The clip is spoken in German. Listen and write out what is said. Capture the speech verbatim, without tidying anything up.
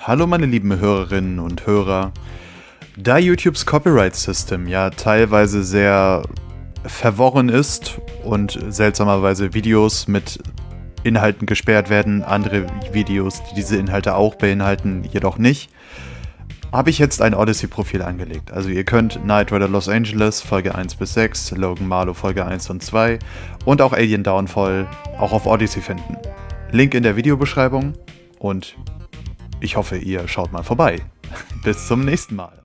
Hallo meine lieben Hörerinnen und Hörer. Da YouTubes Copyright System ja teilweise sehr verworren ist und seltsamerweise Videos mit Inhalten gesperrt werden, andere Videos, die diese Inhalte auch beinhalten, jedoch nicht, habe ich jetzt ein Odyssey-Profil angelegt. Also ihr könnt Knight Rider Los Angeles Folge eins bis sechs, Logan Marlow Folge eins und zwei und auch Alien Downfall auch auf Odyssey finden. Link in der Videobeschreibung und ich hoffe, ihr schaut mal vorbei. Bis zum nächsten Mal.